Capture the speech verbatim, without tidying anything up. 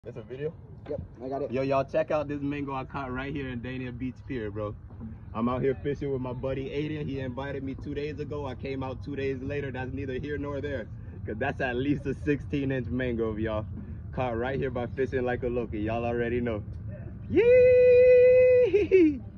That's a video? Yep, I got it. Yo, y'all, check out this mango I caught right here in Dania Beach Pier, bro. I'm out here fishing with my buddy Aiden. He invited me two days ago. I came out two days later. That's neither here nor there, because that's at least a sixteen inch mangrove, y'all. Caught right here by fishing like a local. Y'all already know. Yee!